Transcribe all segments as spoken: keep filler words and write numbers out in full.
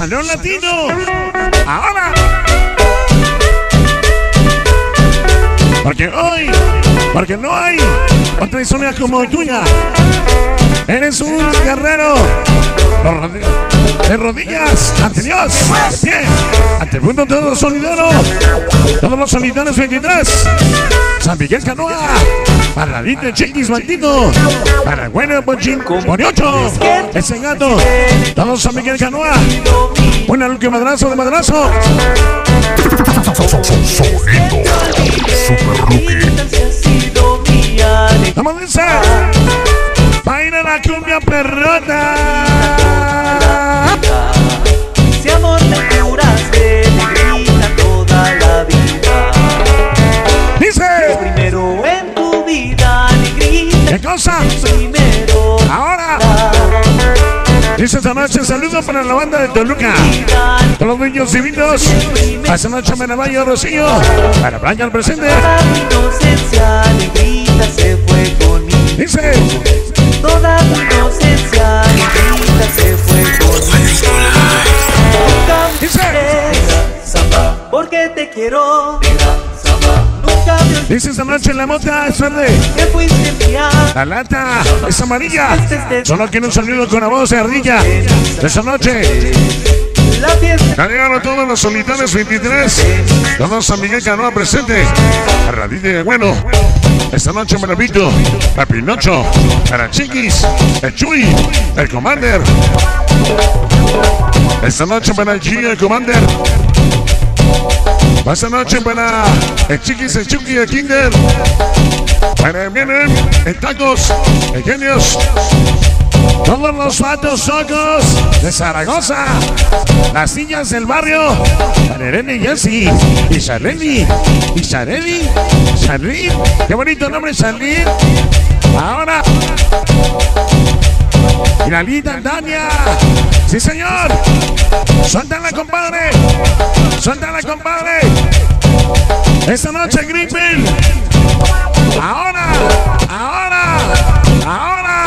Salón Latino. Ahora. Porque hoy, porque no hay otra historia como tuya. Eres un guerrero. De rodillas ante Dios, de pie, ante el mundo, todos los solidarios, todos los solidarios veintitrés, San Miguel Canoa, para la de Chiquis Maldito, para el bueno Ponchín, Poniocho, ese gato, todos San Miguel Canoa, una luque madrazo de madrazo. Sonido Super Rookie. Vamos a decir, baila la cumbia perrota. Si amor te juraste, te grita toda la vida. Dice, Primero en tu vida, negrita. ¿qué cosa? Primero. Ahora. Dice esta noche, saludo para la banda de Toluca. Todos los niños civiles. Esta noche me la vaya Rocío. Para Brian presente. Toda mi inocencia, negrita se fue conmigo. Dice, Toda mi inocencia, negrita se fue conmigo. Nunca me Dice. olvides, porque te quiero. Nunca me olvides dice esta noche la mota es verde. que fuiste mía. La lata es amarilla. Solo quiero un saludo con la voz de ardilla. De esta noche. La fiesta Ya llegaron todos los solitarios veintitrés. Todos San Miguel Canoa presente. A Radite de Bueno. Esta noche me repito. Para Pinocho. Para Chiquis. El Chuy. El Commander. Esta noche para el Chuy, el Commander. Esta noche para el Chiquis, el Chucky, el Kinder. Para el Vienen, el Tacos, el Genios. Todos los vatos ojos de Zaragoza. Las niñas del barrio. Para Irene y Jessy. Y Charlene. Y Charlene. Charlene. Qué bonito nombre, Charlene. Ahora. Y la linda Dania. Sí, señor. Suéltala, compadre. Suéltala, compadre. Esta noche, Griffin. Ahora. Ahora. Ahora.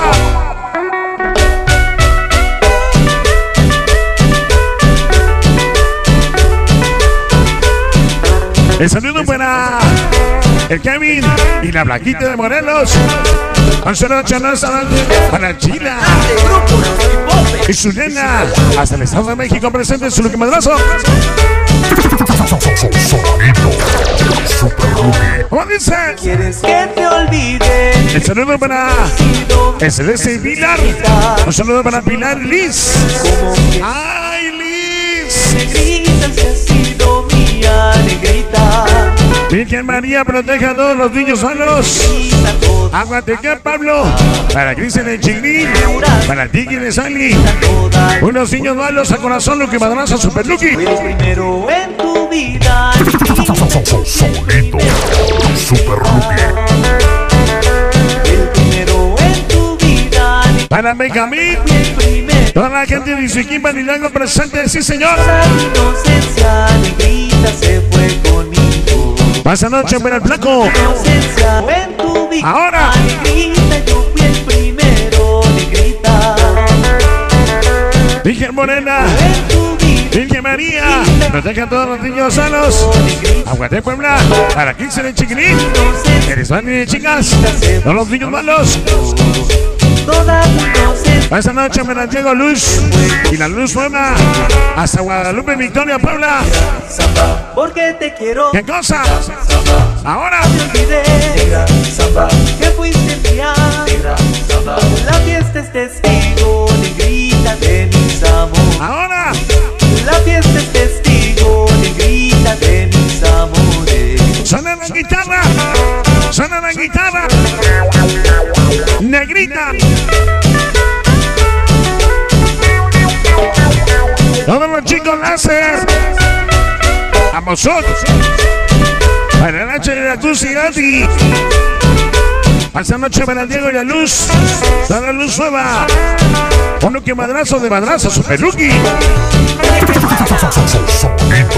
El saludo para el Kevin y la Blanquita de Morelos. once noche, once noche para Chila y su nena hasta el Estado de México presente en su Luque Madrazo. Sonido Super Rookie. ¿Cómo dice? quieres que te olvide. El saludo para el Celeste y Pilar. Un saludo para Pilar y Liz. ¡Ay, Liz! Negrita, si has sido mía, negrita. Virgen María, proteja a todos los niños solos. Aguateca, Pablo. Para Cristian de Chigrín. Para Tiki de Sally. Unos niños malos a corazón, Luque Madrazo, Super Lucky. Fuiste primero en tu vida. Sonido Super Rookie. El primero en tu vida. Para Benjamín. El primero. Toda la gente de Izuquimba y Lango presente, sí, señor. Toda mi inocencia, negrita se fue conmigo. Pasa noche para el flaco. Inocencia en tu vida. Ahora. Negrita, yo fui el primero, negrita. Virgen Morena. En tu vida. Virgen María. Proteja a todos los niños sanos. Aguate Puebla. Para quince de Chiquilín. Eres fan de chicas. Todos los niños malos. Toda mi inocencia. Esta noche me la llego Luz. Y la Luz Nueva. Hasta Guadalupe, Victoria, Puebla. Porque te quiero. ¿Qué cosa? Ahora. Te olvidé que fuiste mía. La fiesta es testigo, negrita de mis amores. Ahora. La fiesta es testigo, negrita de mis amores. Suena la guitarra. Suena la guitarra. Negrita. Todos los chicos láser. Vamos. Para la noche de la Cruz y Gatti. Esta noche para Diego y la Luz. Toda la Luz Nueva. Uno que madrazo de madrazo, Super Lucky. Sonido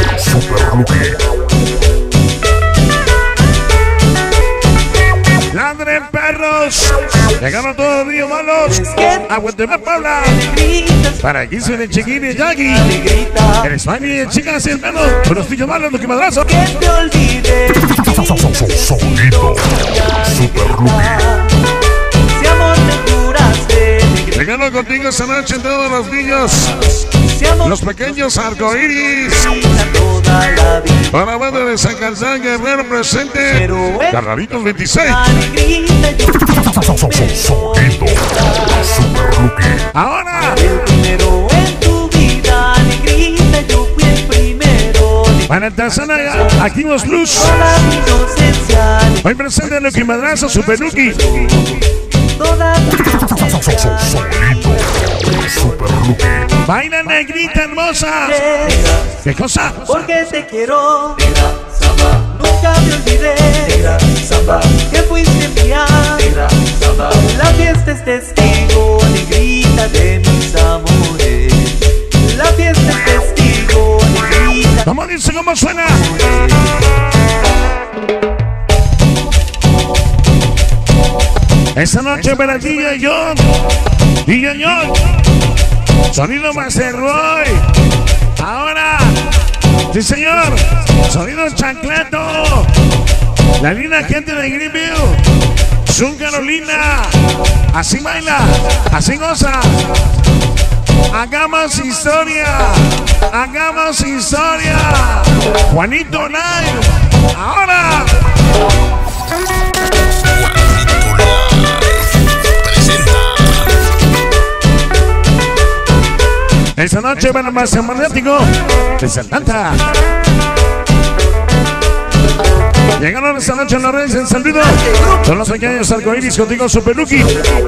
Super Rookie. La ladren perros. Llegaron todos los niños malos. A Guatemala, Puebla. Para aquí soy el Chiquín y el Yagi. El Smiley y el Chicas y el Menos. Con los niños malos, lo que madrazo. Que te olvides. Sonido Super Lucky. Si amor me juraste. Llegaron contigo esta noche todos los niños. Si amor Los pequeños arcoíris. toda la vida. Para la banda de San Calzán Guerrero presente. Pero es Carraritos veintiséis. negrita, yo Sonido Super Lucky. Ahora. el primero en tu vida, negrita, yo fui el primero. Para el Tarzana Activos Luz. Toda mi inocencia, Hoy presente Lucky Madrazo Super Lucky. toda Sonido Super Lucky. Baila negrita hermosa. ¿Qué cosa? porque te quiero. Nunca me olvidé que fuiste mía. La fiesta es testigo, negrita, de mis amores. La fiesta es testigo, negrita. ¿Cómo dice? ¿Cómo suena? Esta noche para el D J John. D J John. Sonido Macerroy. Ahora. Sí, señor. Sonido Chancleto. La linda gente de Greenville. Sun Carolina. Así baila. Así goza. Hagamos historia. Hagamos historia. Juanito Live. Ahora. Esta noche van a más magnético de Santanta. Llegaron esta noche en los Reyes en San Luis. Son los pequeños arcoíris contigo, Super Lucky.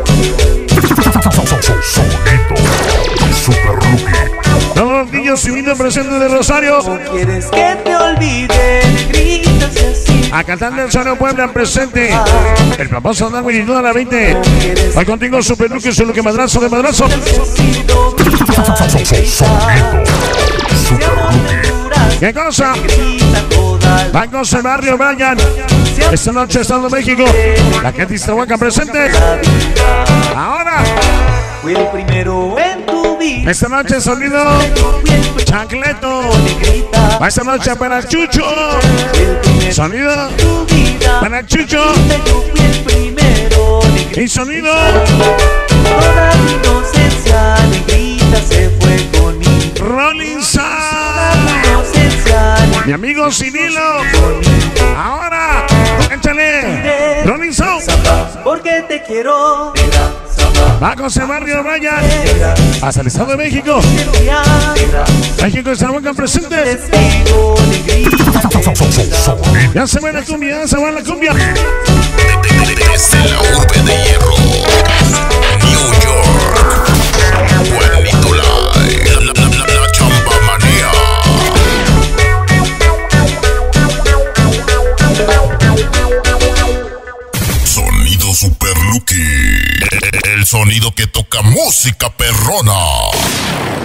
Sonido Super Lucky. Todos los niños subiendo presente de Rosario. No quieres que te olvide, negrita, si así. A cantar del Sono Puebla presente. El famoso Darwin y toda la veinte. Hoy contigo, Super Lucky, su Lucky Madrazo de Madrazo. Sido mía, negrita. Super Lucky. ¿Qué cosa? Negrita, toda la Bancos del barrio Brian. Esta noche Estado de México. La gente de Iztahuaca presente. vida. Ahora. Fui el primero en tu vida. Esta noche sonido Yo fui el primero, Chancleto. negrita. Esta noche para Chucho. El primero Sonido en tu vida. para Chucho. Yo fui el primero, negrita. Y sonido Toda mi inocencia, negrita, se fue conmigo. Rolling Toda Sound. mi inocencia, Mi amigo Cirilo. conmigo. Ahora. Échale. Rolling Sound. Porque te quiero. Bancos del barrio Brian. Hasta el Estado de México. Negra, México y Iztahuaca presente. testigo, negrita. Ya se va la cumbia. Ya se va la cumbia. Desde la urbe de hierro, New York, Juanito Live, la, la, la, la chamba manía. Sonido Super Lucky, el sonido que toca música perrona.